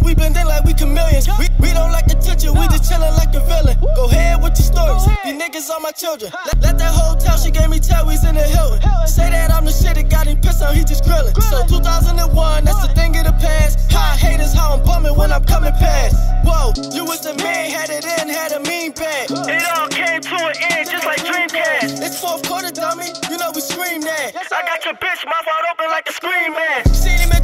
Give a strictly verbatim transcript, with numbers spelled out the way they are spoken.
we blend in like we chameleons. We, we don't like attention, we just chillin' like a villain. Go ahead with your stories, these niggas are my children. Let, let that hoe tell, she gave me terries in the Hilton. Say that I'm the shit, it got him pissed on, he just grillin'. So two thousand one, that's the thing of the past. How I hate is how I'm bumming when I'm coming past. Whoa, you was the man, had it in, had a mean bag. It all came to an end, just like Dreamcast. It's fourth quarter, dummy, you know we scream that. I got your bitch, mouth wide open like a scream man. Seen him